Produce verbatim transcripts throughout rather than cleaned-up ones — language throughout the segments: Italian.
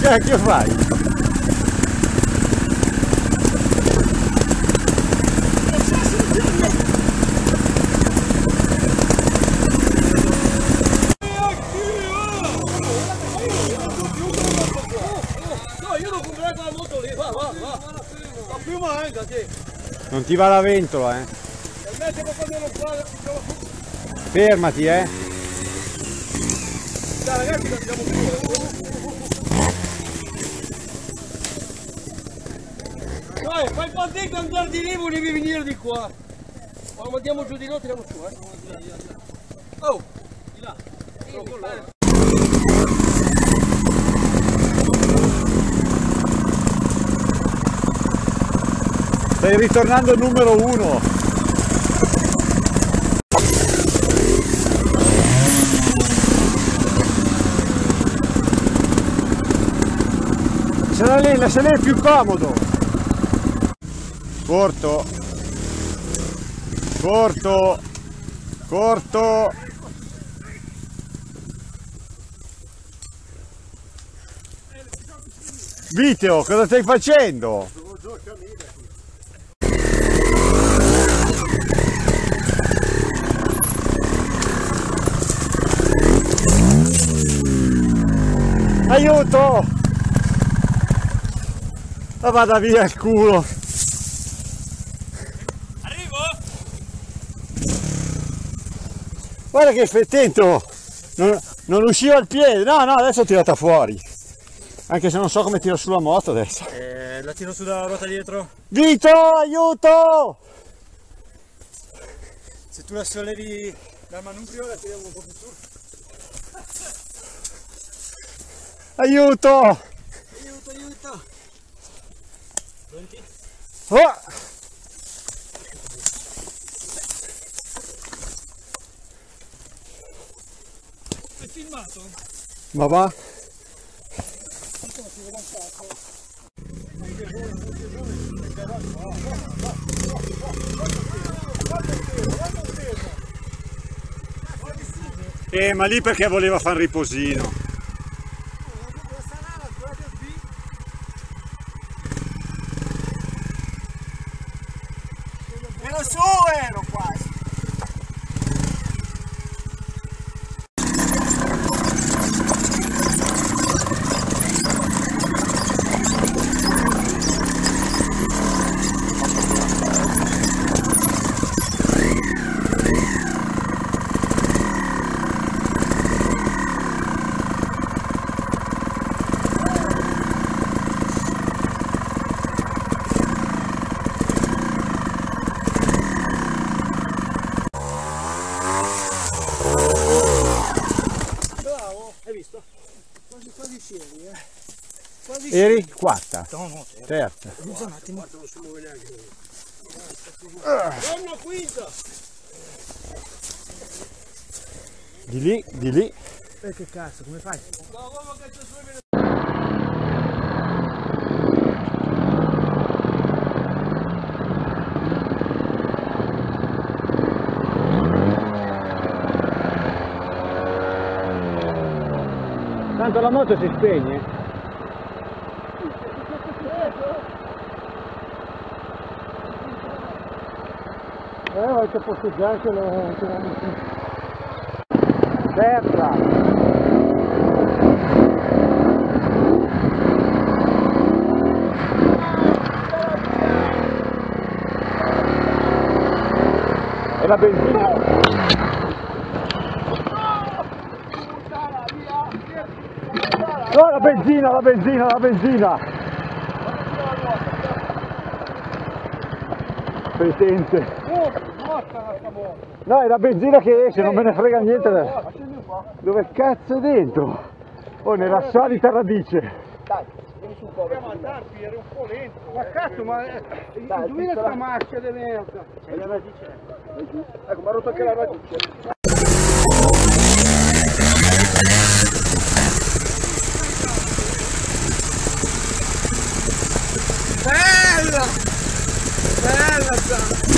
cacchio fai? Non ti va la ventola, eh? Fermati, eh? Dai ragazzi, andiamo più. Dai, fai il pandetto e andare di lì, volevi venire di qua. Quando andiamo giù di là, tiriamo su, eh? Oh! Di là. Stai ritornando il numero uno. Se la lei, se lei è più comodo. Corto. Corto. Corto. Viteo, cosa stai facendo? Aiuto! Ma vada via il culo! Arrivo? Guarda che fettento! Non, non usciva il piede! No, no, adesso ho tirata fuori! Anche se non so come tiro sulla moto adesso! Eh, la tiro su dalla ruota dietro? Vito, aiuto! Se tu la sollevi dal manubrio la tiriamo un po' più su. Aiuto! Aiuto, aiuto! Pronti? Oh! Hai filmato? Ma va? Eh, ma lì perché voleva fare un riposino. Ero su, ero quasi! Hai visto? Quasi quasi c'eri, eh. Quasi Eri quarta? No, no, Terza. scusa un attimo. Non si muove neanche. Una quinta! Di lì, di lì. E che cazzo, come fai? No, uomo che c'è su. Tanto la moto si spegne. Eh, avete posteggiare che lo tiriamo su. Terza. E la benzina? No, la benzina, la benzina, la benzina! Pretente. No, è la benzina che esce, non me ne frega niente adesso. Dove cazzo è dentro? Oh, nella solita radice. Dai, vieni su un po'. Ma Darpi, eri un po' lento. Ma cazzo, ma indovina sta macchia di merda. C'è la radice. Ecco, mi ha rotto anche la radice. Bella! Bella Zara!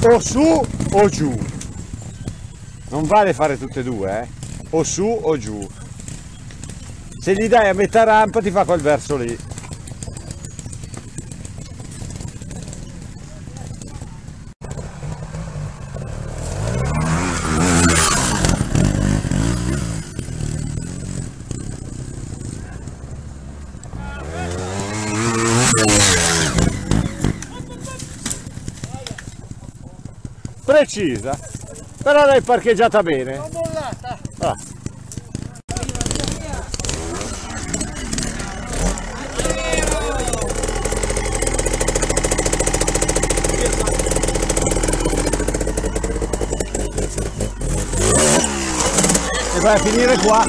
o su o giù, non vale fare tutte e due, eh? O su o giù. Se gli dai a metà rampa ti fa quel verso lì. Precisa, però l'hai parcheggiata bene. L'ho mollata. Ah. E vai a finire qua.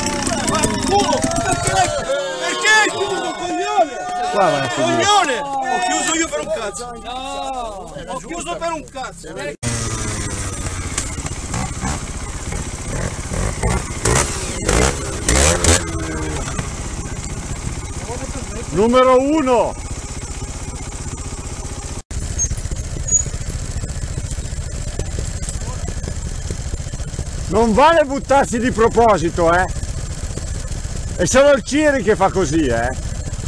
Perché hai chiuso, coglione? Qua vai a finire. Coglione! Ho chiuso io per un cazzo. No! Ho chiuso per un cazzo. Numero uno. Non vale buttarsi di proposito, eh. È solo il Ciri che fa così, eh.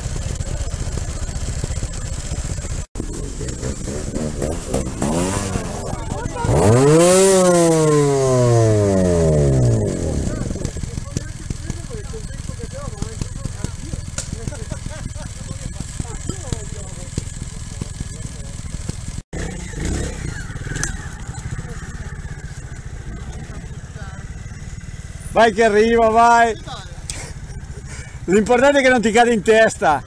Vai che arriva, vai! L'importante è che non ti cade in testa!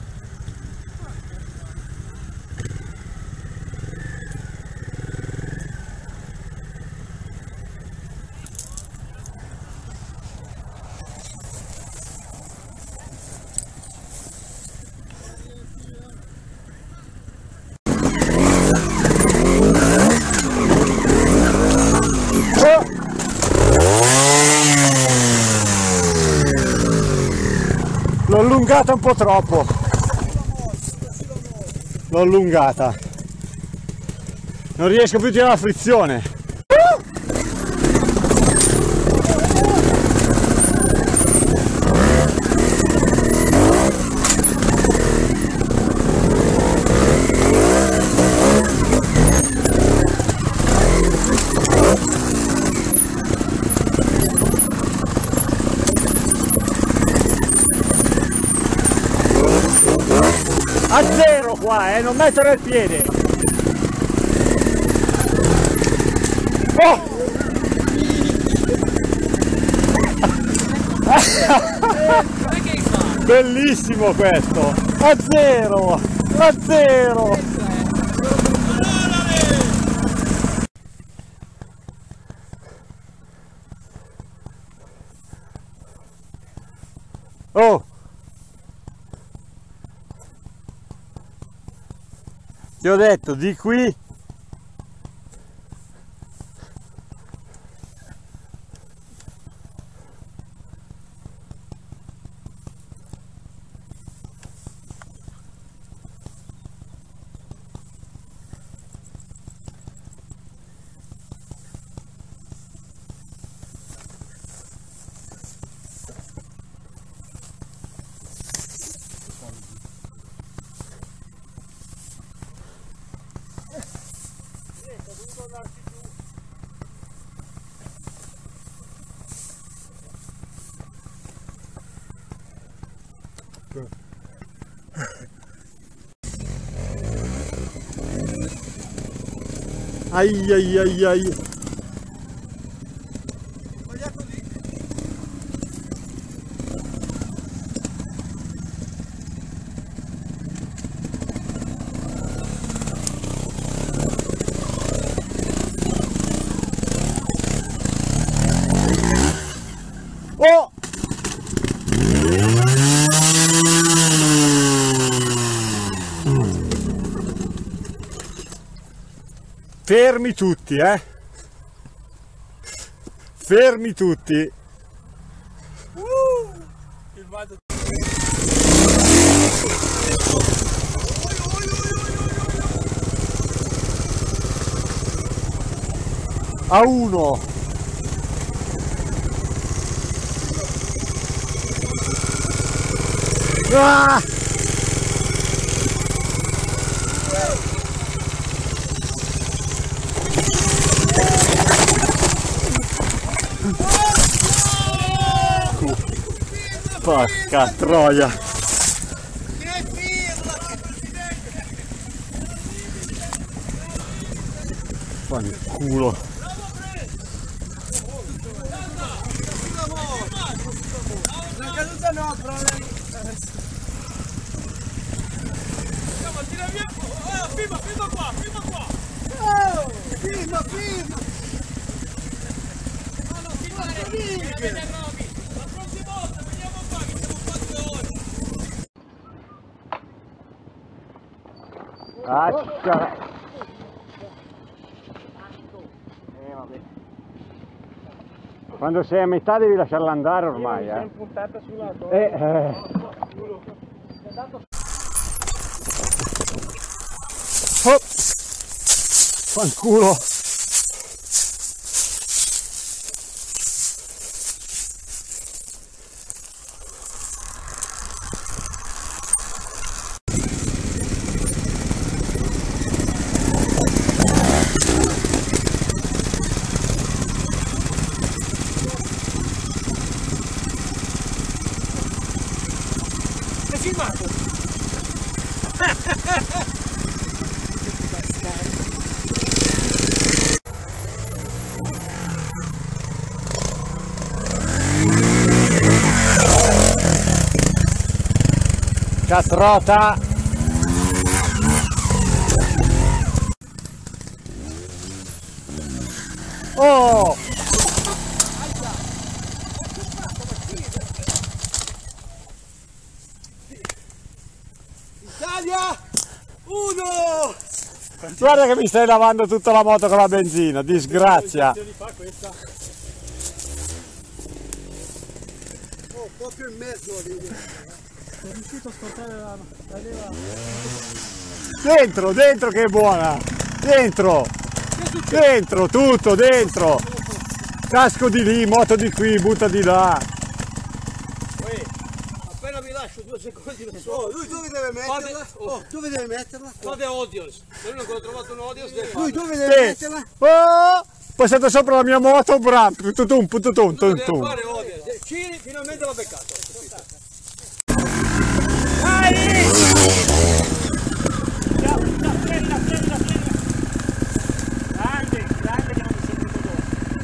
L'ho allungata un po' troppo, l'ho allungata, non riesco più a tirare la frizione. A zero qua, eh, non mettere il piede. Oh! Bellissimo questo! A zero! A zero! Oh! Ti ho detto di qui. Ai ai ai ai. Oh! Fermi tutti, eh? Fermi tutti. Uh, il vado. a uno. Ah! Porca troia! Fanculo! La caduta no, però tira via! Oh, firma, firma qua, firma qua! Oh, firma, firma! No, no, firma, firma! La prossima volta veniamo qua che siamo qua due ore! Accia! Eh, vabbè. Quando sei a metà devi lasciarla andare ormai, eh? Puntata sulla Eh, eh. Oh. Fanculo! Hai filmato? Castrota! Oh! Italia! Uno! Guarda che mi stai lavando tutta la moto con la benzina, disgrazia! Oh, proprio in mezzo lì. Sono riuscito a sportare la, la leva. Dentro, dentro che è buona! Dentro! Dentro, tutto, dentro! Casco di lì, moto di qui, butta di là! Uè, appena vi lascio due secondi da solo. Oh, lui dove deve metterla? Oh, dove deve metterla? Fate Odios. Noi non abbiamo trovato un Odios. Lui dove deve Sì. metterla? Oh! Passato sopra la mia moto, bram! Tutum, tutum, tutum, Deve tutum. fare Odios. Ciri finalmente l'ha beccato. Grande, grande che non mi sento dopo.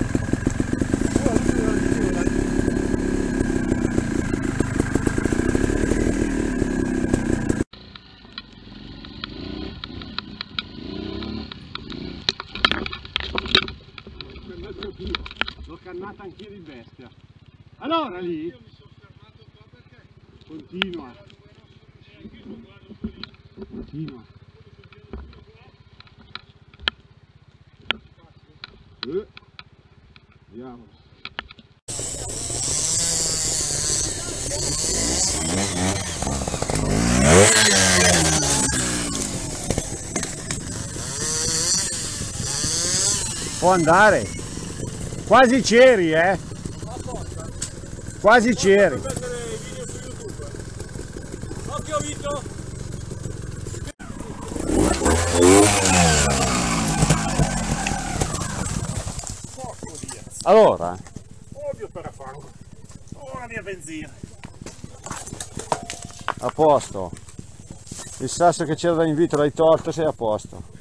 L'ho cannata anch'io di bestia. Allora lì continua. Continua. Eh. Vediamo. Può andare. Quasi c'eri, eh? Quasi c'eri. Occhio Vito! Allora, Odio per fango. Oh, la mia benzina. a posto. Il sasso che c'era da invito l'hai tolto, sei a posto.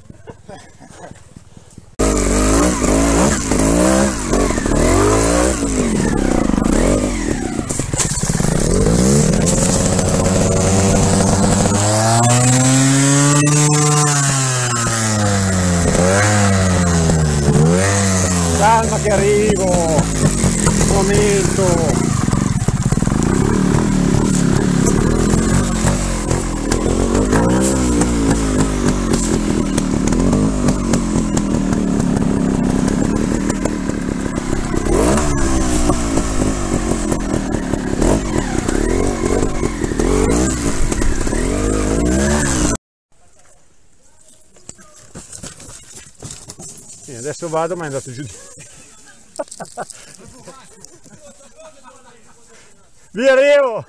Calma che arrivo, un momento. Sì, Adesso vado, ma è andato giù di... Via Rio!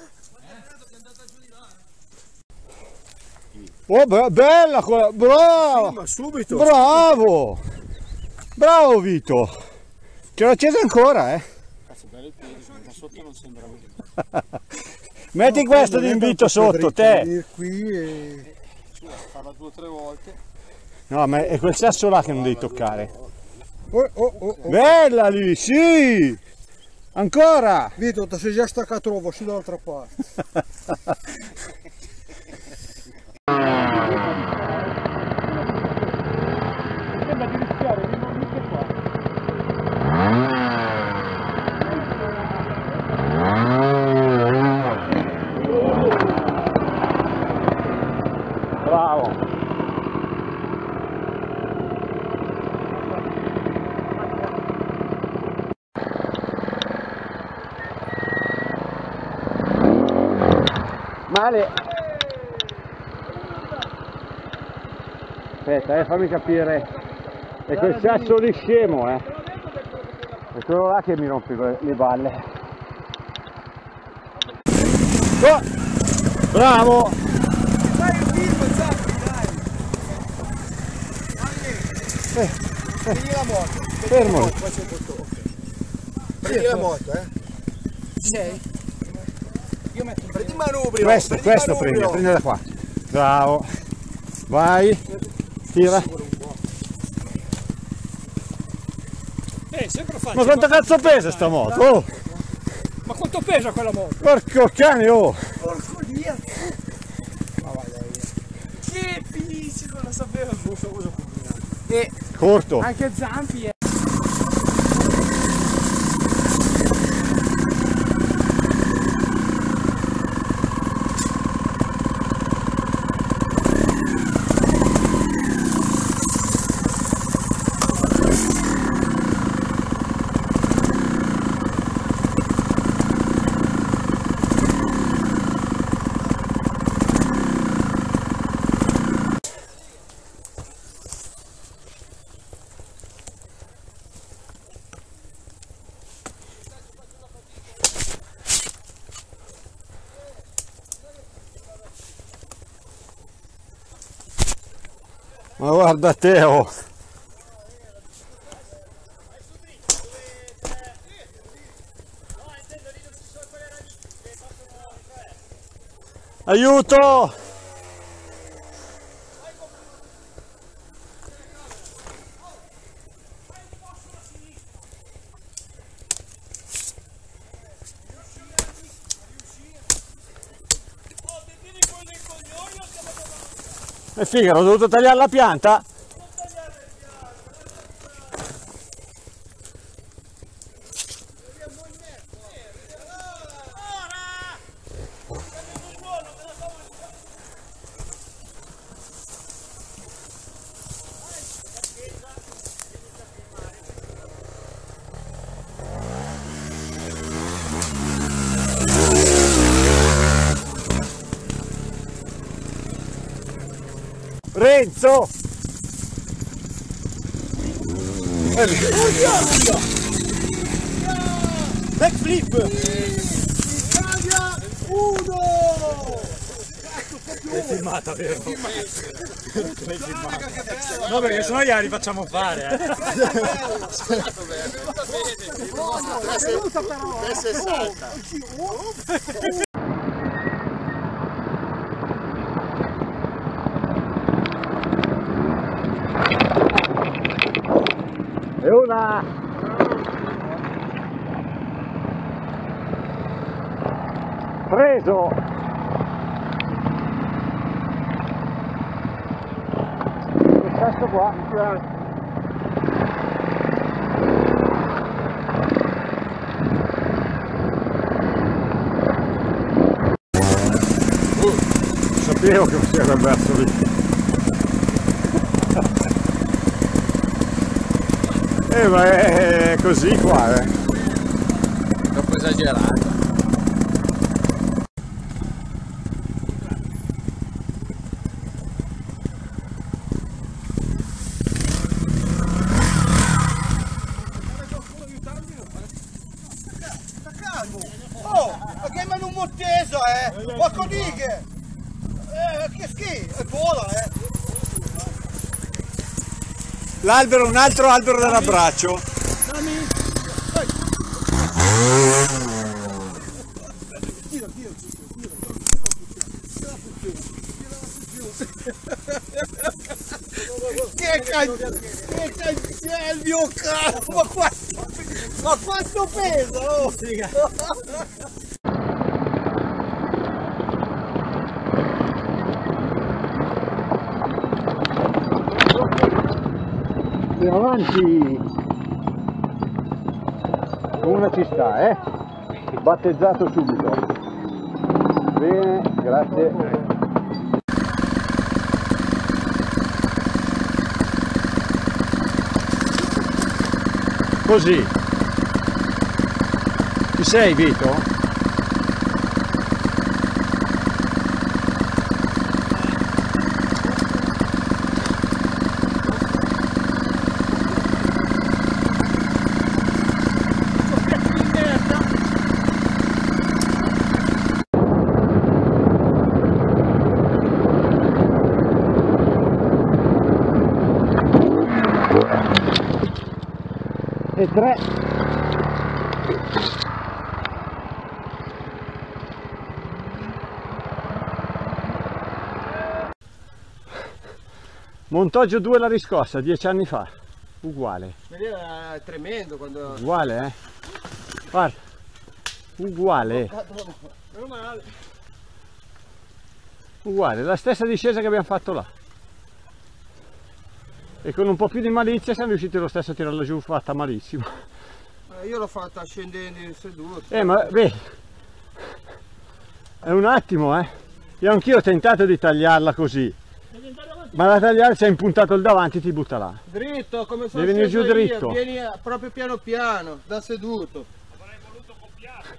Oh, be bella quella, bravo! Sì, ma subito! Bravo! Bravo Vito! Ce l'ho accesa ancora, eh! Cazzo, bello il piede, da sotto non sembra bene. Metti No, questo non è d'invito tanto sotto, dritto, te! venire qui e... farla due o tre volte. No, ma è quel sasso là che non devi toccare. Oh, oh, oh, oh. Bella lì, sì! Ancora! Vito, ti sei già staccato l'uovo, sì dall'altra parte. Sembra di rischiare di non visto qua. Bravo! Male! Aspetta, eh, fammi capire. È quel sasso di scemo, eh! È quello là che mi rompe le balle. Oh! Bravo! Dai il film, Zappi, dai! Eh, Prendi la moto. fermo! Faccio un bottone. Prendi la moto, eh. Sei? Io metto prendi il manubrio. Questo, prendi questo il prendi, manubrio. prendi da qua. Bravo. Vai. Tira. Eh, sempre facile. Ma quanto cazzo pesa sta moto? Oh, Ma quanto pesa quella moto? porco cane, oh. Porco Dio. Ma vai dai. Che finisci, non lo sapevo. Non so cosa combinare. E Corto. Anche Zampi è... Ma guarda te, oh. Aiuto! E figa, ho dovuto tagliare la pianta? Renzo! backflip! Italia uno! È filmata, vero? No, perché sennò gliela rifacciamo fare, eh. E una! Preso! Questo qua. Uh, sapevo che fosse quel verso lì. Eh, ma è così qua, eh. Troppo esagerato. puttesa, eh! Ma con dighe! Eh, che schifo! È vola, eh! L'albero, un altro albero dell'abbraccio. Che cazzo! Che cazzo è il mio cazzo! Ma quanto, ma quanto pesa! Oh. E avanti! Una ci sta, eh? Battezzato subito. Bene, grazie. Così. Ci sei, Vito? E tre. Montoggio due la riscossa, dieci anni fa, uguale. È tremendo quando... Uguale, eh? Guarda, uguale. Meno male. Uguale, la stessa discesa che abbiamo fatto là. E con un po' più di malizia siamo riusciti lo stesso a tirarla giù, fatta malissimo. Eh, io l'ho fatta scendendo in seduto. Eh ma vedi, è un attimo, eh. Io anch'io ho tentato di tagliarla così. Ma da tagliare c'è impuntato il davanti e ti butta là. Dritto, come sono Devi venire giù sceso io, dritto. Vieni proprio piano piano, da seduto. Avrei voluto copiare.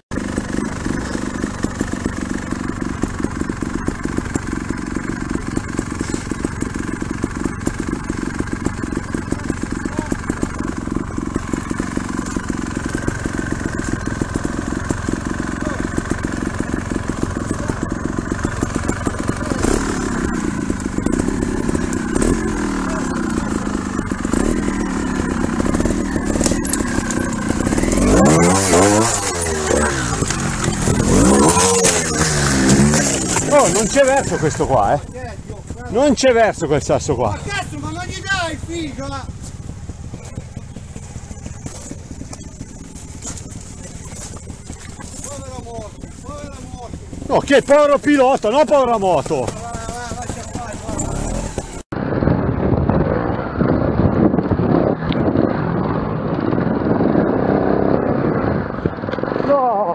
Oh, non c'è verso questo qua, eh. Non c'è verso quel sasso qua. Ma cazzo, ma non gli dai figa! Povera moto, povera moto. No, che povero pilota, no povera moto. Va, va, lascia fare, va. No.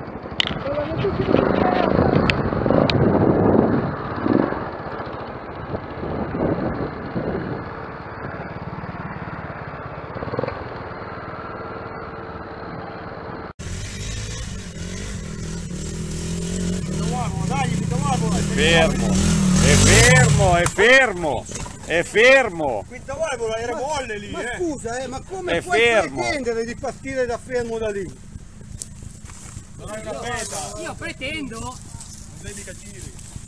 Fermo, è fermo, è fermo, è fermo. Quinta valvola era molle lì, ma eh. Scusa, eh, ma come È puoi fermo. pretendere di partire da fermo da lì? Non hai una peta. Io pretendo. Non devi mica giri.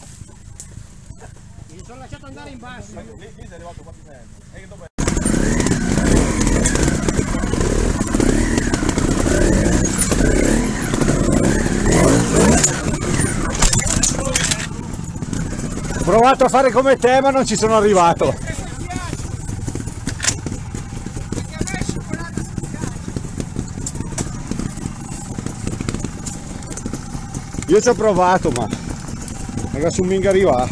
Mi sono lasciato andare in basso. Lì sei arrivato quasi mezzo. E che dov'è? Ho provato a fare come te ma non ci sono arrivato. Io ci ho provato ma ragazzi un minga arriva.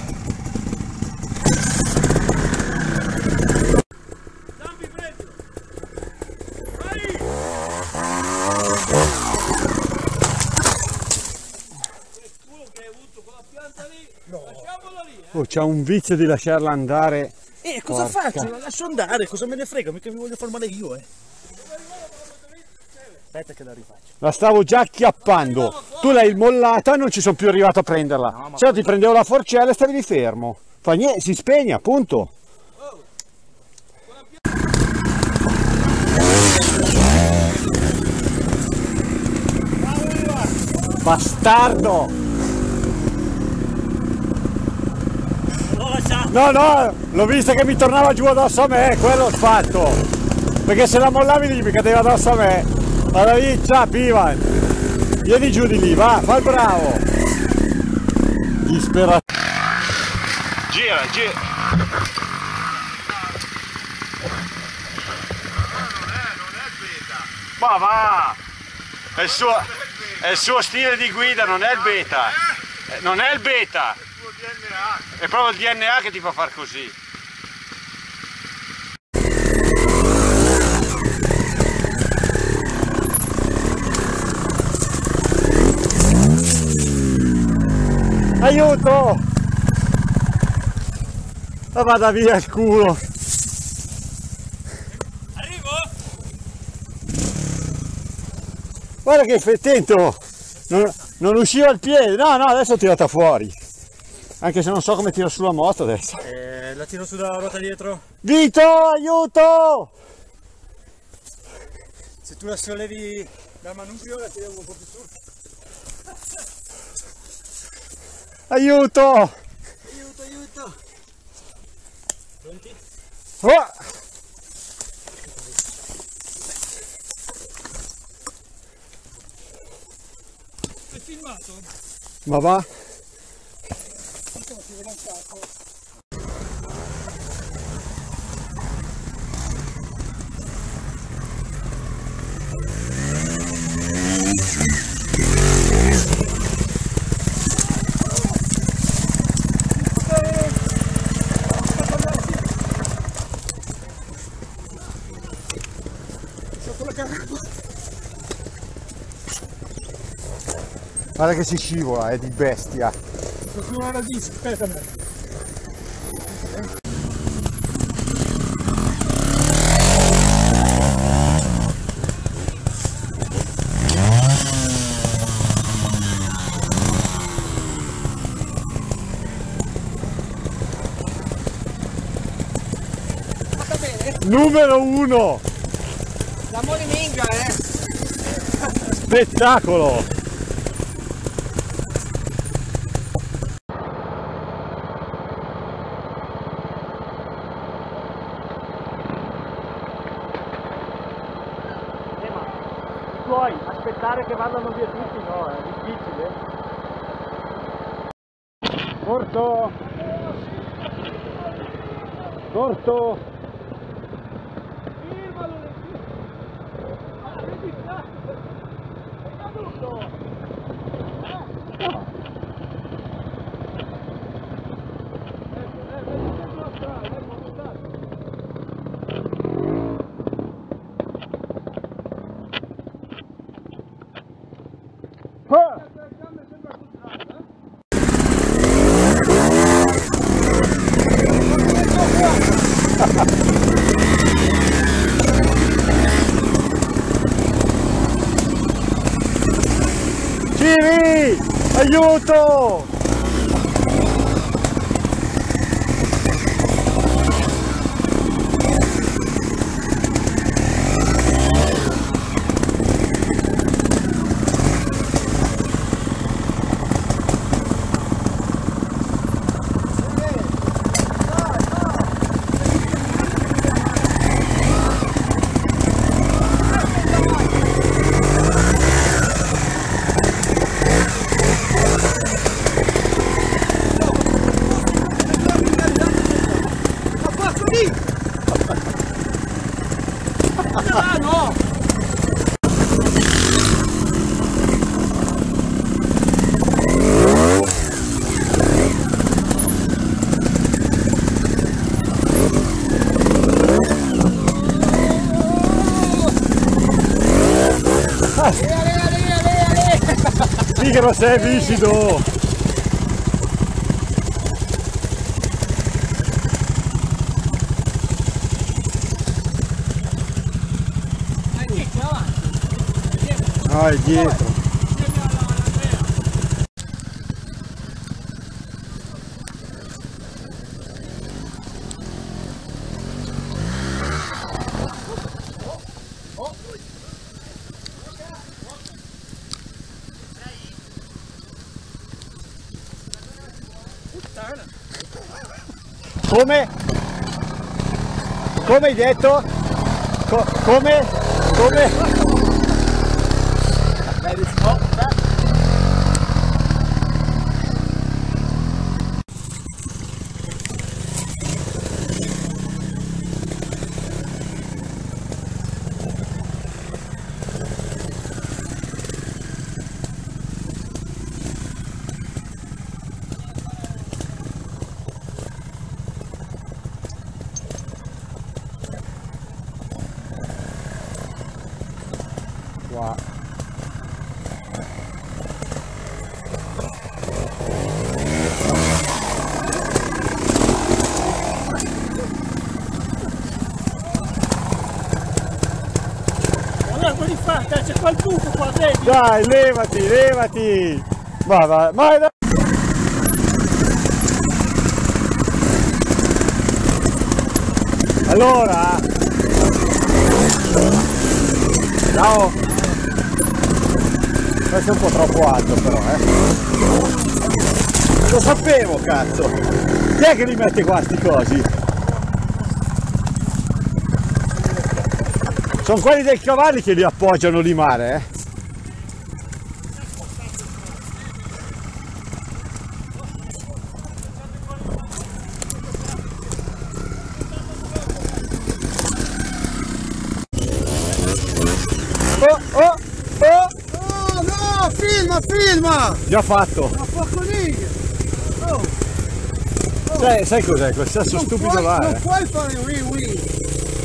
Zampi, preso. Vai! Quello che hai avuto quella pianta lì, lasciamola lì, eh. Oh, c'ha un vizio di lasciarla andare. Eh, cosa Porca. faccio? La lascio andare, cosa me ne frega? Mica mi voglio far male io, eh. Aspetta che la rifaccio. La stavo già acchiappando. Tu l'hai mollata e non ci sono più arrivato a prenderla. No, ma Se no ti prendevo la forcella e stavi lì fermo. Fa niente, si spegne appunto. Bastardo! L'ho lasciato. No, no, l'ho vista che mi tornava giù addosso a me, quello ho fatto. Perché se la mollavi lì mi cadeva addosso a me. Vada lì, ciao Ivan. Vieni giù di lì, va, fa il bravo. Disperato. Gira, gira. Ma va! È il suo, è il suo stile di guida, non è il beta. Eh, Non è il beta. È proprio il D N A che ti fa far così. Aiuto! Ma vada via il culo! Arrivo? Guarda che fettento! Non, non usciva il piede! No, no, adesso ho tirato fuori! Anche se non so come tiro sulla moto adesso. Eh, la tiro su dalla ruota dietro. Vito, aiuto! Se tu la sollevi dal manubrio la tiro un po' più su. Aiuto! Aiuto, aiuto! Pronti? Oh! Hai filmato? Ma va? Guarda che si scivola, è di bestia. Qualcuno la dice, aspetta me. Fatta bene? Numero uno! La moliminga, eh! Spettacolo! Puoi aspettare che vadano via tutti, no, è difficile. Corto! Corto! Ah! Giri! Aiuto! Ah, no! Sì che non sei viscido! Vai dietro, avanti. No, è dietro. Come? Come hai detto? Co come? Come? Qua. Guarda quelli fatta, c'è quel buco qua, vedi? Dai, levati, levati! Va, va, vai, dai! Allora, ciao! Questo è un po' troppo alto però, eh! Lo sapevo, cazzo! Chi è che li mette qua sti cosi? Sono quelli dei cavalli che li appoggiano di mare, eh! Oh, oh, oh! Oh no, filma, filma! Già fatto! Ma porco lì! Oh, Sai, sai cos'è? Quel sasso non stupido puoi, là, non eh? puoi fare wii wii!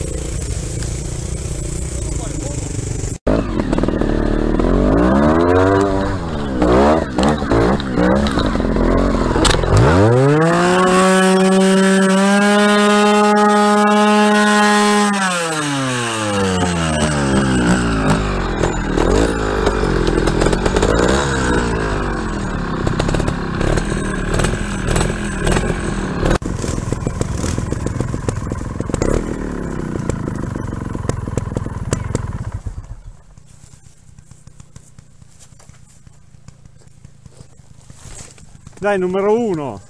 Dai, numero uno!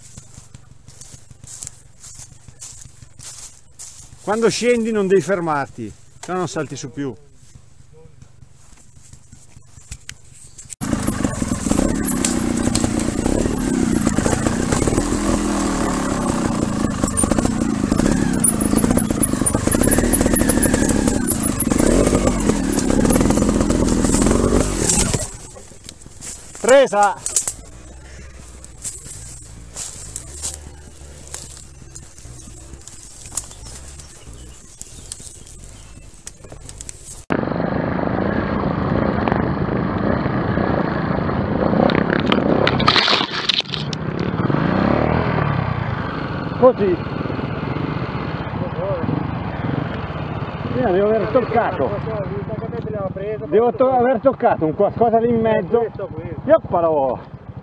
Quando scendi non devi fermarti, se no non salti su più. Presa! Così. Io devo aver toccato. Devo to aver toccato un qualcosa lì in mezzo. Yoppalo!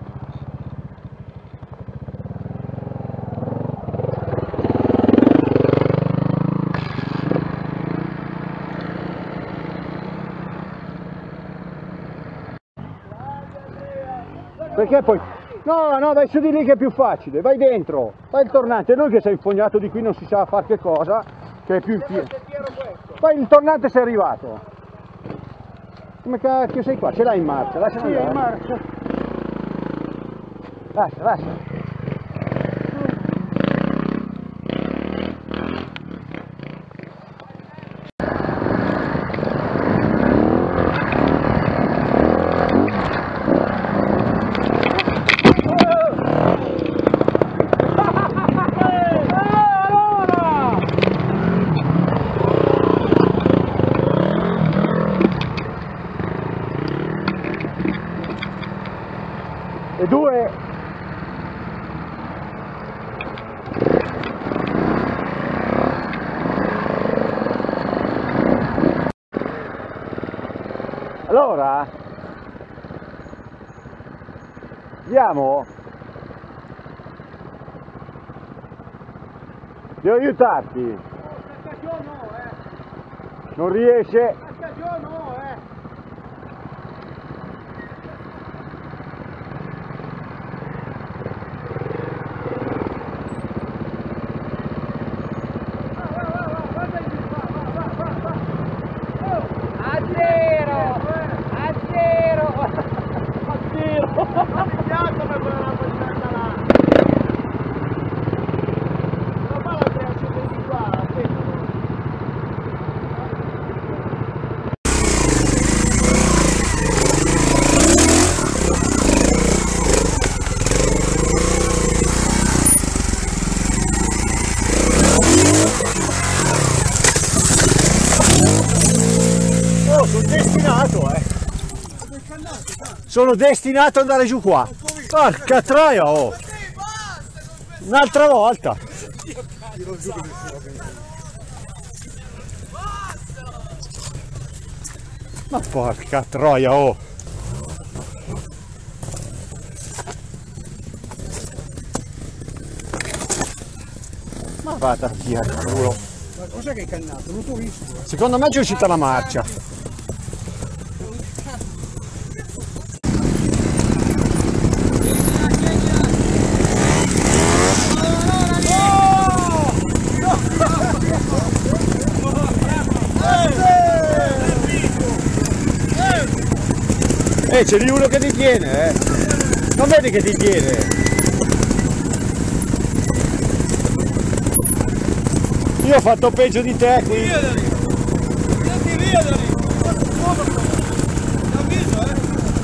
Perché poi... No, no, vai su di lì che è più facile, vai dentro, fai il tornante, lui che si è infognato di qui non si sa fare che cosa, che è più in pieno. Poi il tornante sei arrivato. Come cacchio sei qua? Ce l'hai in marcia, lascia andare. in marcia. Lascia, lascia. E due. Allora andiamo, devo aiutarti, non riesce. destinato, eh. Sono destinato ad andare giù qua. Porca troia, oh. Un'altra volta. Ma porca troia, oh. Ma vada via il culo. Ma cos'è che hai cannato? Non t'ho visto. Secondo me c'è uscita la marcia. Eh, c'è lì uno che ti tiene, eh. Non vedi che ti tiene? Io ho fatto peggio di te qui. Via da lì! Andati via da lì! T'avviso, eh!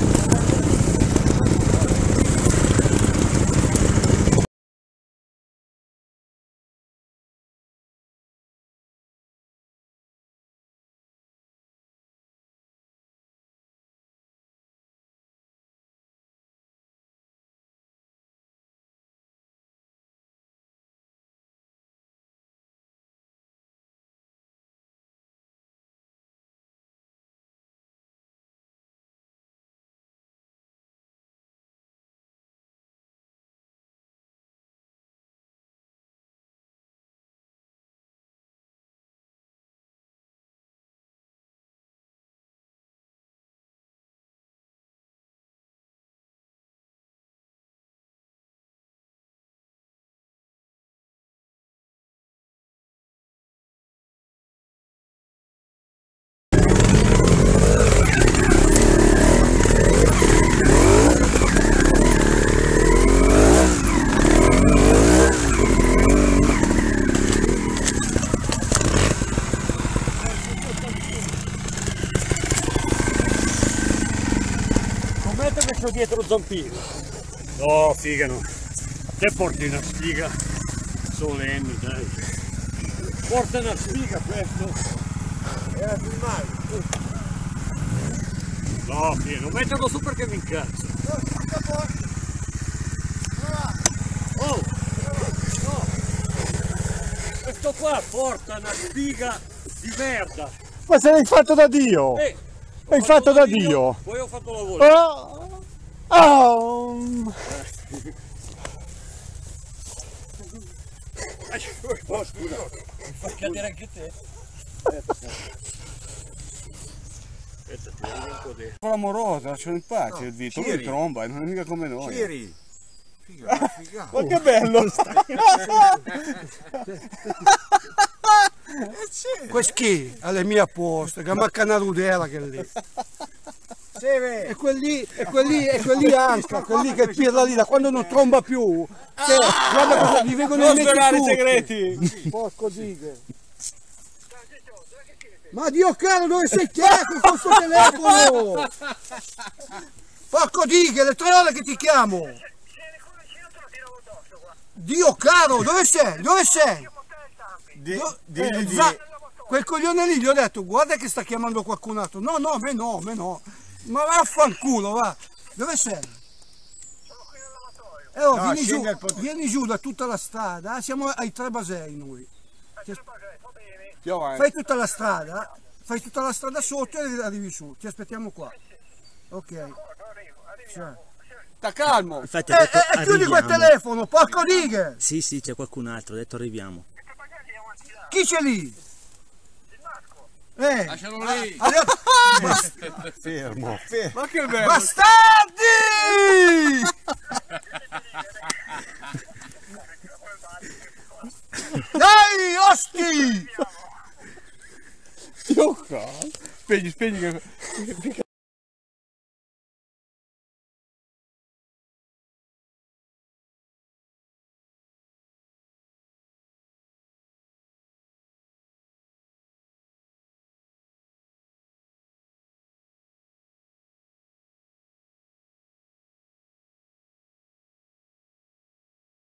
Dietro zampino. No, figa no. Te porti una spiga solenne, dai. Porta una spiga questo. Era filmare. No, figa, non metterlo su perché mi incazzo. Oh! No! Questo qua porta una spiga di merda. Ma se l'hai fatto da Dio! Eh, l'hai fatto da Dio! Dio. Poi ho fatto lavoro. Oh! Oh. Oh, scusa, mi fai cadere anche te. Aspetta, ti vedo un po' di... Amorosa, lascialo in pace No, il dito, Ciri. lui tromba, non è mica come noi. Ciri! Figa, figa. Ma che bello stai! Questo chi? Alle mie apposte, che manca una rudela che è lì. E quelli, e quelli, e quelli anche, quelli che pirla lì da quando non tromba più. Che, guarda cosa gli vengono in mente tutti. segreti! Porco dighe. Ma Dio caro, dove sei te con questo telefono? Porco dighe, le tre ore che ti chiamo. Dio caro, dove sei? Dove sei? Di, Do- di, eh, di, za- quel coglione lì gli ho detto guarda che sta chiamando qualcun altro. No, no, me no, me no. Ma vaffanculo, va. Dove sei? Sono qui nel lavatorio. Eh, oh, No, vieni, giù, scendi al pot- vieni giù da tutta la strada. Siamo ai tre basei noi. Ti as- più avanti. fai tutta la strada, fai tutta la strada sotto e arrivi su. Ti aspettiamo qua. Ok. Cioè. Sta calmo. Infatti Eh, ha detto eh, chiudi quel arriviamo. telefono, porco dighe! Sì, sì, c'è qualcun altro, ha detto arriviamo. Chi c'è lì? Eh, Lascialo lì! Fermo, Ma che bello. bastardi! Dai, osti! Dio cazzo! Spegni, spegni che...